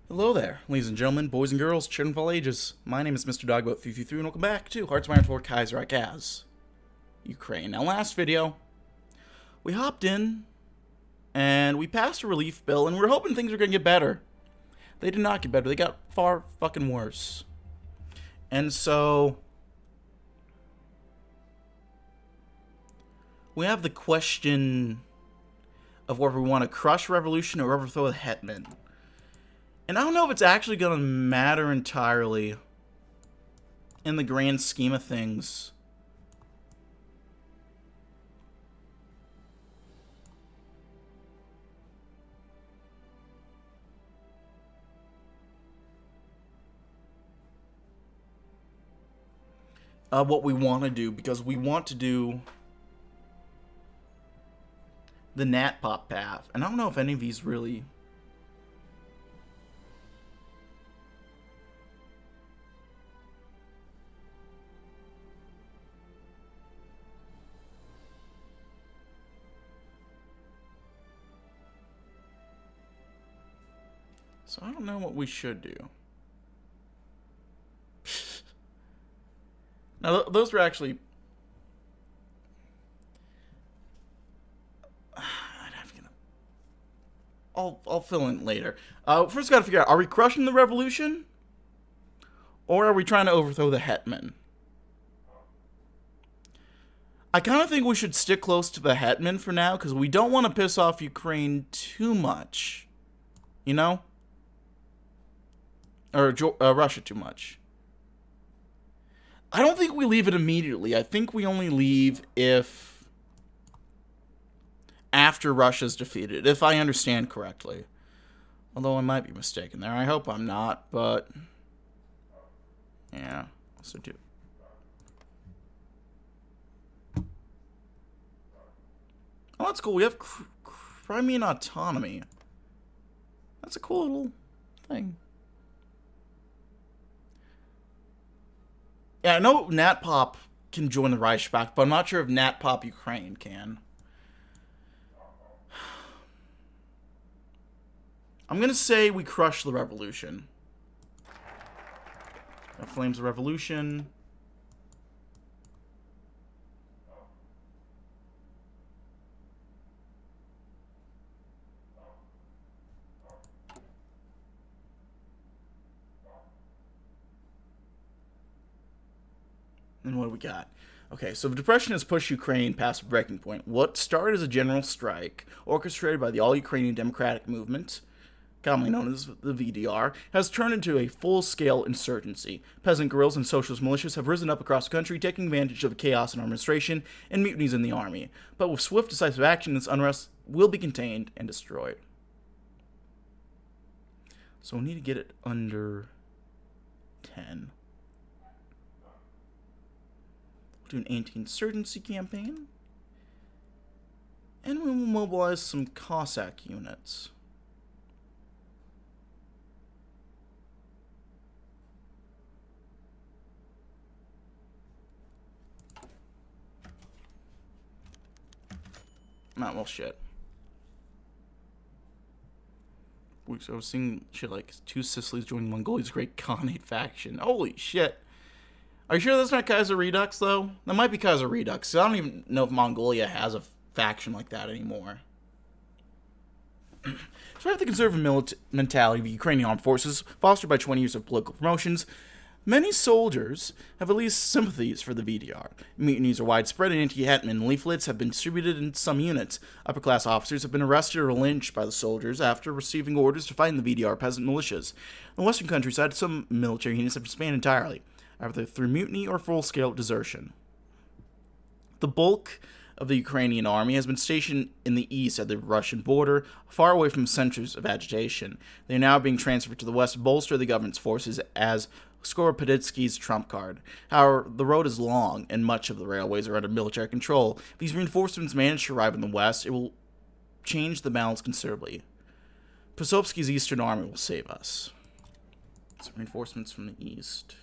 Hello there, ladies and gentlemen, boys and girls, children of all ages. My name is Mr. Dogboat333 and welcome back to Hearts of Iron 4 Kaiserreich as Ukraine. Now, last video, we hopped in and we passed a relief bill and we were hoping things were going to get better. They did not get better, they got far fucking worse. And so, we have the question of whether we want to crush revolution or overthrow the Hetman. And I don't know if it's actually going to matter entirely in the grand scheme of things. What we want to do, because we want to do the NatPop path. And I don't know if any of these really... So I don't know what we should do. Now, those were actually... I'll fill in later. First, got to figure out, are we crushing the revolution? Or are we trying to overthrow the Hetman? I kind of think we should stick close to the Hetman for now, because we don't want to piss off Ukraine too much. You know? Or Russia too much. I don't think we leave it immediately. I think we only leave if... after Russia's defeated, if I understand correctly. Although I might be mistaken there. I hope I'm not, but... yeah, also do. Oh, that's cool. We have Crimean autonomy. That's a cool little thing. Yeah, I know NatPop can join the Reichspakt, but I'm not sure if NatPop Ukraine can. I'm gonna say we crush the revolution. Flames of Revolution. And what do we got? Okay, so the depression has pushed Ukraine past a breaking point. What started as a general strike, orchestrated by the All-Ukrainian Democratic Movement, commonly known as the VDR, has turned into a full-scale insurgency. Peasant guerrillas and socialist militias have risen up across the country, taking advantage of the chaos in administration and mutinies in the army. But with swift, decisive action, this unrest will be contained and destroyed. So we need to get it under 10. Do an anti-insurgency campaign, and we will mobilize some Cossack units. Not well, shit. So I was seeing shit like 2 Sicilies joining Mongolia's great Khanate faction. Holy shit. Are you sure that's not Kaiser Redux, though? That might be Kaiser Redux. I don't even know if Mongolia has a faction like that anymore. Despite the conservative mentality of the Ukrainian armed forces, fostered by 20 years of political promotions, many soldiers have at least sympathies for the VDR. Mutinies are widespread, and anti-Hetman leaflets have been distributed in some units. Upper-class officers have been arrested or lynched by the soldiers after receiving orders to fight in the VDR peasant militias. In the western countryside, some military units have disbanded entirely, either through mutiny or full-scale desertion. The bulk of the Ukrainian army has been stationed in the east at the Russian border, far away from centers of agitation. They are now being transferred to the west to bolster the government's forces as Skoropadsky's trump card. However, the road is long, and much of the railways are under military control. If these reinforcements manage to arrive in the west, it will change the balance considerably. Pasovsky's eastern army will save us. Some reinforcements from the east.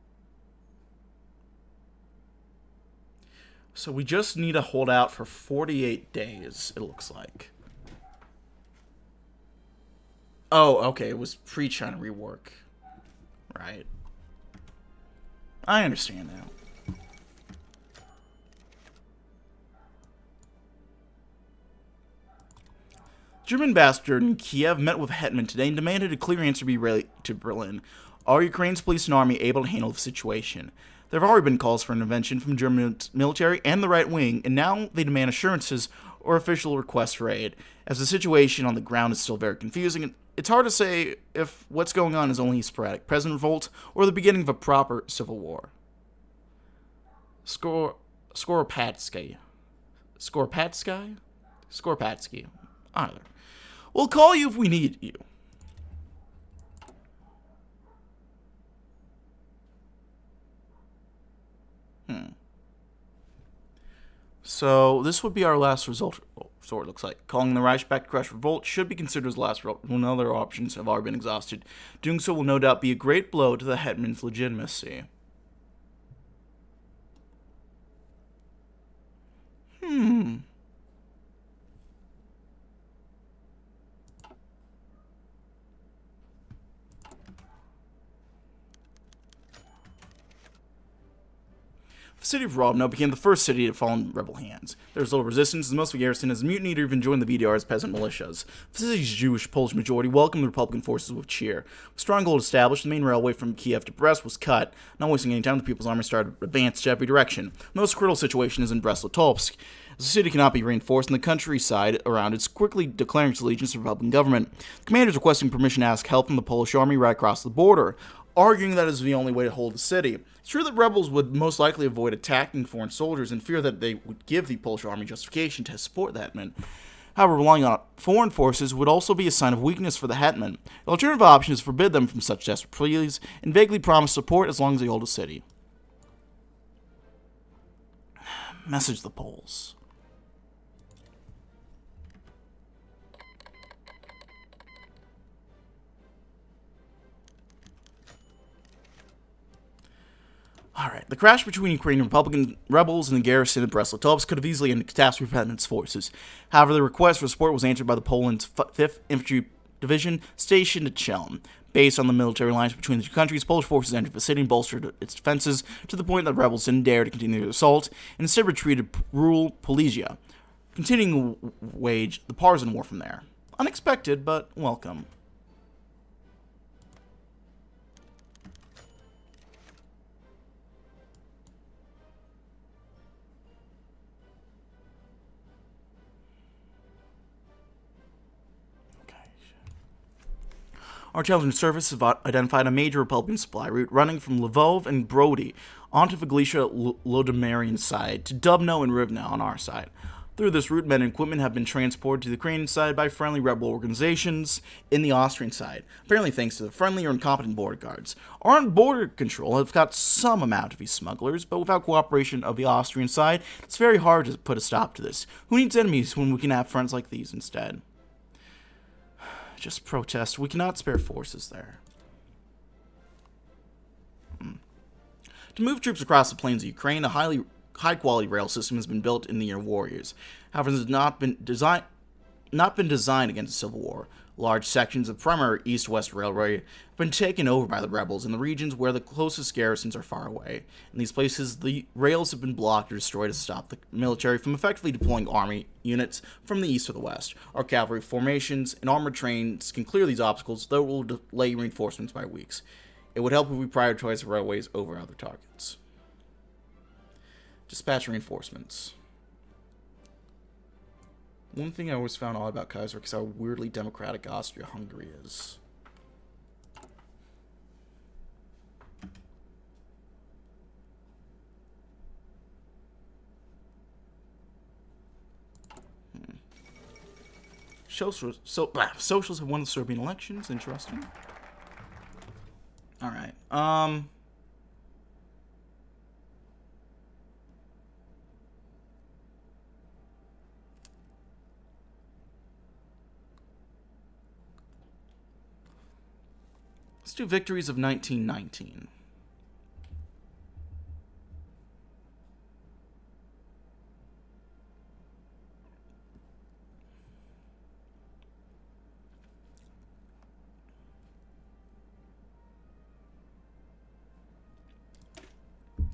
So we just need to hold out for 48 days, it looks like. Oh, okay, it was pre-China rework. Right. I understand now. German ambassador in Kiev met with Hetman today and demanded a clear answer be relayed to Berlin. Are Ukraine's police and army able to handle the situation? There have already been calls for intervention from German military and the right wing, and now they demand assurances or official requests for aid. As the situation on the ground is still very confusing, it's hard to say if what's going on is only a sporadic peasant revolt or the beginning of a proper civil war. Skoropadsky. Skoropadsky. Either. We'll call you if we need you. So, this would be our last result, so it looks like. Calling the Reich back to crush revolt should be considered as the last result when other options have already been exhausted. Doing so will no doubt be a great blow to the Hetman's legitimacy. The city of Rovno became the first city to fall in rebel hands. There was little resistance, and most of the garrison as mutinied or even joined the VDR as peasant militias. The city's Jewish-Polish majority welcomed the Republican forces with cheer. With strong goal established, the main railway from Kiev to Brest was cut. Not wasting any time, the People's Army started to advance to every direction. The most critical situation is in Brest-Litovsk. As the city cannot be reinforced, and the countryside around it's quickly declaring its allegiance to the Republican government. The commanders requesting permission to ask help from the Polish army right across the border, arguing that is the only way to hold the city. It's true that rebels would most likely avoid attacking foreign soldiers in fear that they would give the Polish army justification to support the Hetman. However, relying on foreign forces would also be a sign of weakness for the Hetman. The alternative option is to forbid them from such desperate pleas and vaguely promise support as long as they hold the city. Message the Poles. Alright, the crash between Ukrainian Republican rebels and the garrison of Brest-Litovsk could have easily ended catastrophe for Hetman's forces. However, the request for support was answered by the Poland's 5th Infantry Division stationed at Chelm. Based on the military alliance between the two countries, Polish forces entered the city and bolstered its defenses to the point that rebels didn't dare to continue their assault and instead retreated rural Polesia, continuing to wage the partisan war from there. Unexpected, but welcome. Our intelligence service has identified a major Republican supply route running from Lvov and Brody onto the Galicia-Lodomerian side to Dubno and Rivne on our side. Through this route, men and equipment have been transported to the Ukrainian side by friendly rebel organizations in the Austrian side, apparently thanks to the friendly or incompetent border guards. Our own border control have got some amount of these smugglers, but without cooperation of the Austrian side, it's very hard to put a stop to this. Who needs enemies when we can have friends like these instead? Just protest. We cannot spare forces there. To move troops across the plains of Ukraine, a high-quality rail system has been built in the year warriors. However, it has not been designed against a civil war. Large sections of primary east-west railway have been taken over by the rebels in the regions where the closest garrisons are far away. In these places, the rails have been blocked or destroyed to stop the military from effectively deploying army units from the east or the west. Our cavalry formations and armored trains can clear these obstacles, though it will delay reinforcements by weeks. It would help if we prioritize the railways over other targets. Dispatch reinforcements. One thing I always found odd about Kaiserreich is how weirdly democratic Austria-Hungary is. Socialists have won the Serbian elections. Interesting. Alright. Let's do victories of 1919.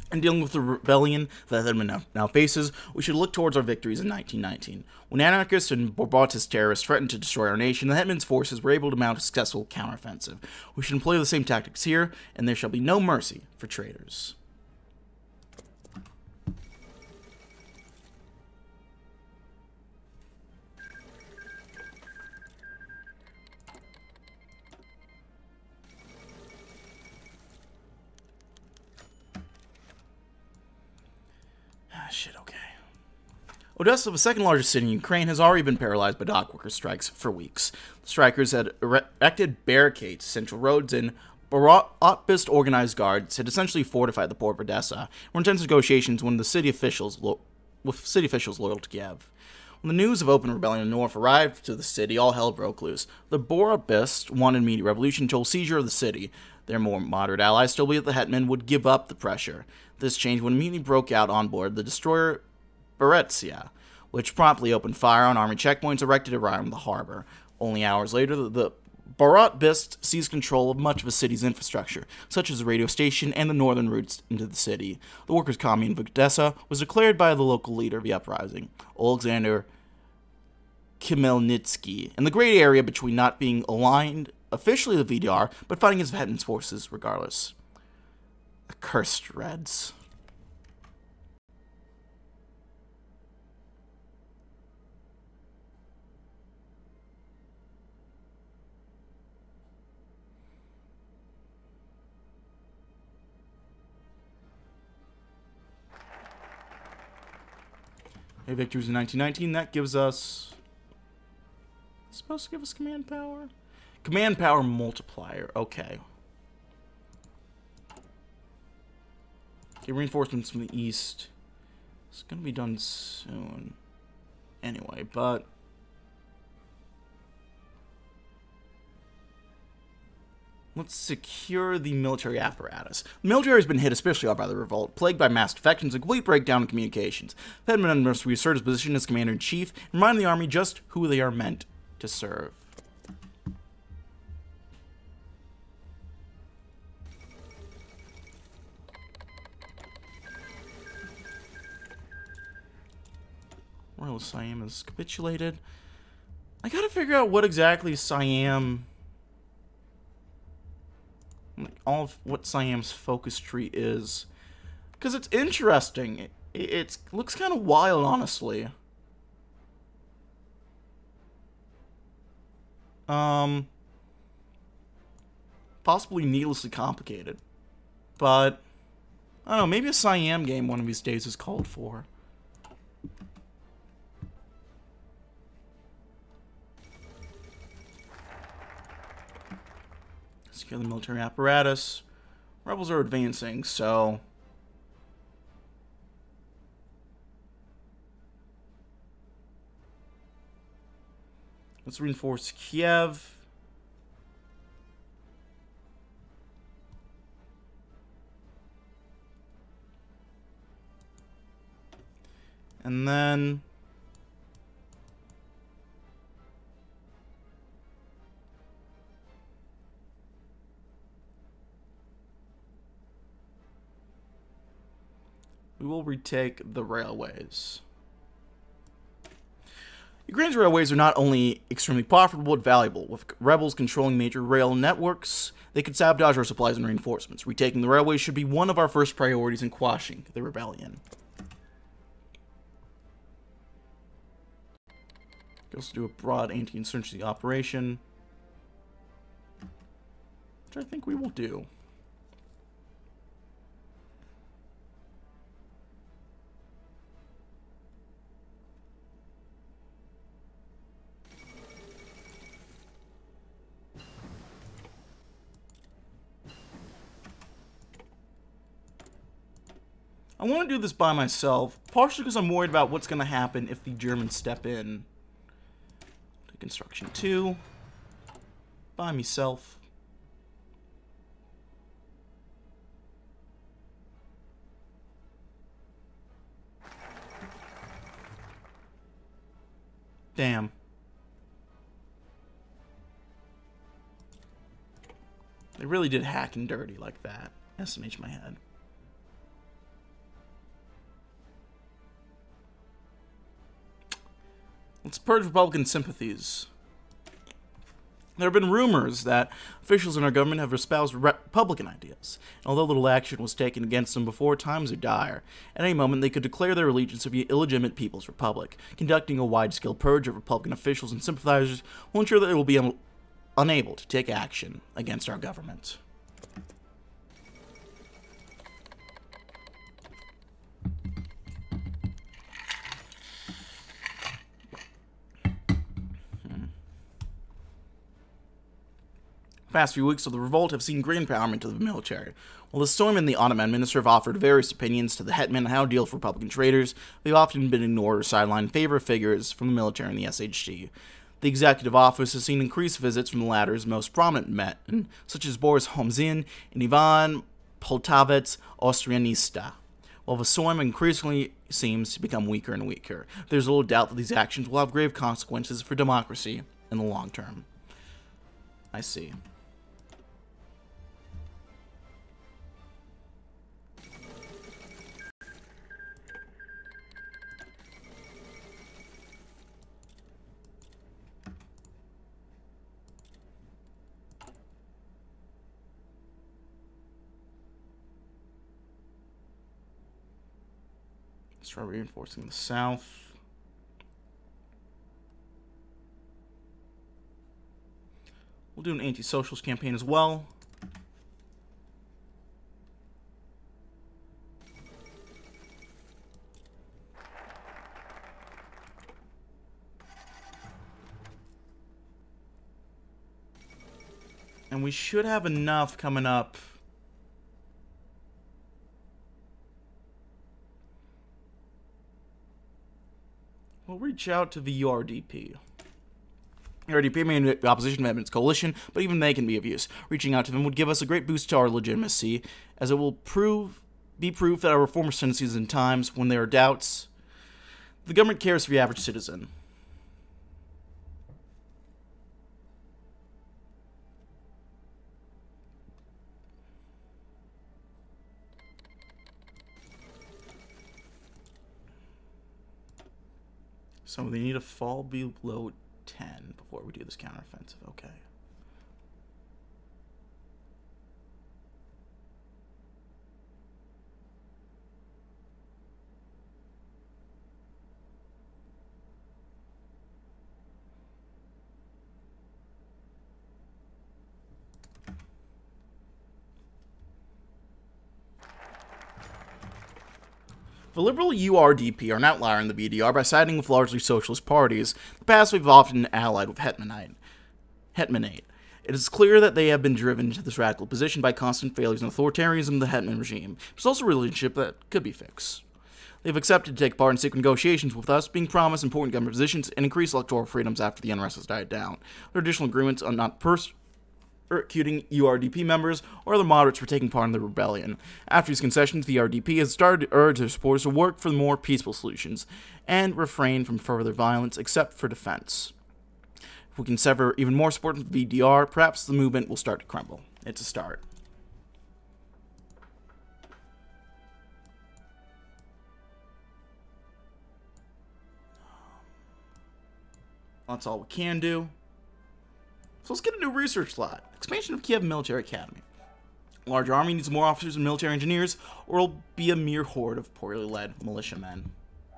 In dealing with the rebellion that the Hetman now faces, we should look towards our victories in 1919. When anarchists and Borbotist terrorists threatened to destroy our nation, the Hetman's forces were able to mount a successful counteroffensive. We should employ the same tactics here, and there shall be no mercy for traitors. Shit, okay. Odessa, the second largest city in Ukraine, has already been paralyzed by dockworker strikes for weeks. The strikers had erected barricades, central roads, and Baratbist organized guards had essentially fortified the port of Odessa. Were intense negotiations with city officials loyal to Kiev. When the news of open rebellion in the north arrived to the city, all hell broke loose. The Baratbist wanted immediate revolution until seizure of the city. Their more moderate allies still believed the Hetman would give up the pressure. This change when immediately broke out on board the destroyer Berezia, which promptly opened fire on army checkpoints erected around the harbor. Only hours later, the Baratbist seized control of much of the city's infrastructure, such as the radio station and the northern routes into the city. The Workers' Commune of Odessa was declared by the local leader of the uprising, Alexander Khmelnytsky, in the gray area between not being aligned officially with the VDR, but fighting his Hetman's forces regardless. Accursed Reds. Okay, victories in 1919, that gives us... It's supposed to give us command power? Command power multiplier, okay. Okay, reinforcements from the east. It's gonna be done soon. Anyway, but... Let's secure the military apparatus. The military has been hit especially hard by the revolt, plagued by mass defections and complete breakdown in communications. Hetman must reassert his position as commander-in-chief and remind the army just who they are meant to serve. Royal Siam has capitulated. I gotta figure out what exactly Siam... Like, all of what Siam's focus tree is. Because it's interesting. It looks kind of wild, honestly. Possibly needlessly complicated. But, I don't know, maybe a Siam game one of these days is called for. Secure the military apparatus. Rebels are advancing, so... Let's reinforce Kiev. And then... we will retake the railways. Ukraine's railways are not only extremely profitable but valuable. With rebels controlling major rail networks, they could sabotage our supplies and reinforcements. Retaking the railways should be one of our first priorities in quashing the rebellion. We also do a broad anti-insurgency operation, which I think we will do. I want to do this by myself, partially because I'm worried about what's going to happen if the Germans step in. Construction 2. By myself. Damn. They really did hack and dirty like that. SMH my head. Let's purge Republican sympathies. There have been rumors that officials in our government have espoused Republican ideas. And although little action was taken against them before, times are dire. At any moment, they could declare their allegiance to the illegitimate People's Republic. Conducting a wide-scale purge of Republican officials and sympathizers will ensure that they will be unable to take action against our government. The past few weeks of the revolt have seen great empowerment of the military. While the Storm and the Ottoman minister have offered various opinions to the hetman on how to deal with Republican traitors, they've often been ignored or sidelined in favor of figures from the military and the SHG. The executive office has seen increased visits from the latter's most prominent men, such as Boris Homzin and Ivan Poltavets Austrianista. While the Storm increasingly seems to become weaker and weaker, there's little doubt that these actions will have grave consequences for democracy in the long term. I see. Start reinforcing the south. We'll do an anti-socialist campaign as well. And we should have enough coming up. We'll reach out to the URDP. URDP may be opposition to Hetman's coalition, but even they can be of use. Reaching out to them would give us a great boost to our legitimacy, as it will be proof that our reformist tendencies in times when there are doubts, the government cares for the average citizen. So they need to fall below 10 before we do this counteroffensive. Okay. The liberal URDP are an outlier in the BDR by siding with largely socialist parties. In the past, we've often allied with Hetmanate. It is clear that they have been driven to this radical position by constant failures and authoritarianism of the Hetman regime. There's also a relationship that could be fixed. They've accepted to take part in secret negotiations with us, being promised important government positions and increased electoral freedoms after the unrest has died down. There are additional agreements on not persecuting URDP members or other moderates for taking part in the rebellion. After these concessions, the URDP has started to urge their supporters to work for more peaceful solutions and refrain from further violence except for defense. If we can sever even more support from the VDR, perhaps the movement will start to crumble. It's a start. That's all we can do. So let's get a new research slot. Expansion of Kiev Military Academy. A larger army needs more officers and military engineers, or it'll be a mere horde of poorly led militiamen.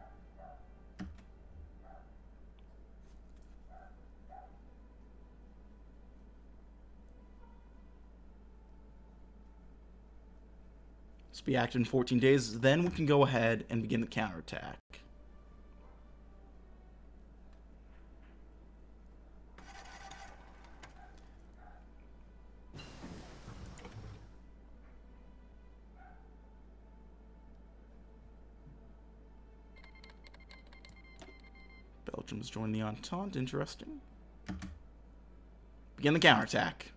This will be active in 14 days, then we can go ahead and begin the counterattack. Belgium's joined the Entente. Interesting. Begin the counterattack.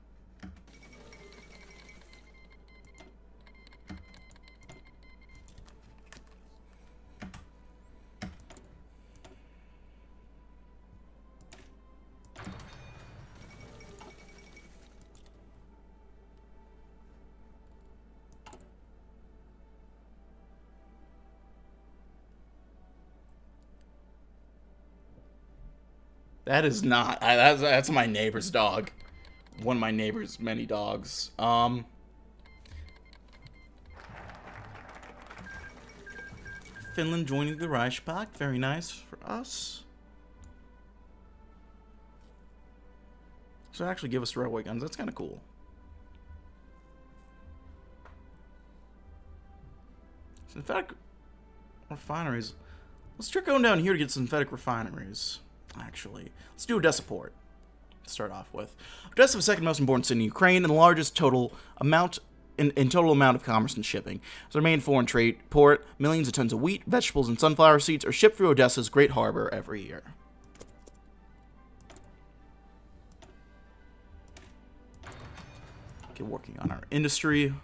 That is not. That's my neighbor's dog. One of my neighbor's many dogs. Finland joining the Reichspakt. Very nice for us. So actually give us railway guns. That's kind of cool. Synthetic refineries. Let's try going down here to get synthetic refineries. Actually, let's do Odessa port to start off with. Odessa is the second most important city in Ukraine and the largest total amount in total amount of commerce and shipping. It's our main foreign trade port. Millions of tons of wheat, vegetables, and sunflower seeds are shipped through Odessa's great harbor every year. Okay, working on our industry.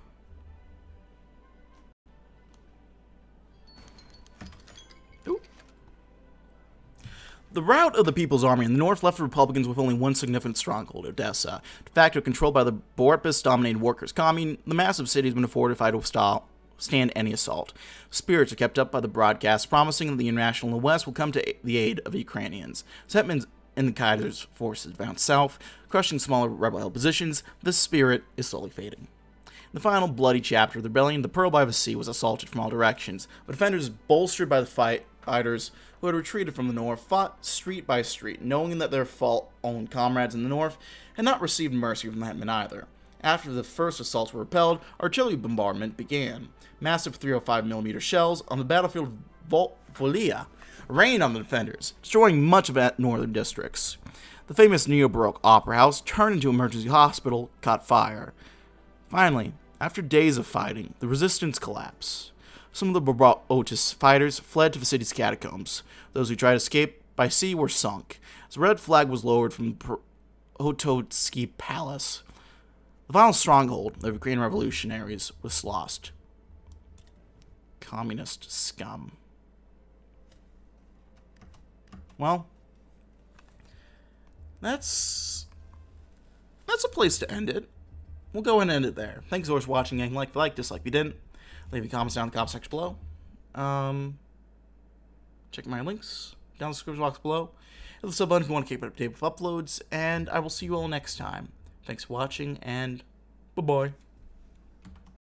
The rout of the People's Army in the north left the Republicans with only one significant stronghold, Odessa. De facto controlled by the Boris-dominated workers' commune, the massive city has been fortified to stand any assault. Spirits are kept up by the broadcasts promising that the international in the west will come to the aid of Ukrainians. Hetmans and the Kaiser's forces advance south, crushing smaller rebel-held positions. This spirit is slowly fading. In the final bloody chapter of the rebellion, the Pearl by the Sea was assaulted from all directions, but defenders, bolstered by the fighters who had retreated from the north, fought street by street, knowing that their own comrades in the north had not received mercy from the Hetman either. After the first assaults were repelled, artillery bombardment began. Massive 305mm shells on the battlefield of Volia rained on the defenders, destroying much of the northern districts. The famous neo-Baroque opera house, turned into an emergency hospital, caught fire. Finally, after days of fighting, the resistance collapsed. Some of the Barotus fighters fled to the city's catacombs. Those who tried to escape by sea were sunk, as a red flag was lowered from the Pototsky Palace. The final stronghold of the Ukrainian revolutionaries was lost. Communist scum. Well, that's a place to end it. We'll go ahead and end it there. Thanks so much for watching, gang. Like, dislike if you didn't. Leave your comments down in the comment section below. Check my links down in the description box below. Hit the sub button if you want to keep up to date with uploads. And I will see you all next time. Thanks for watching, and bye-bye.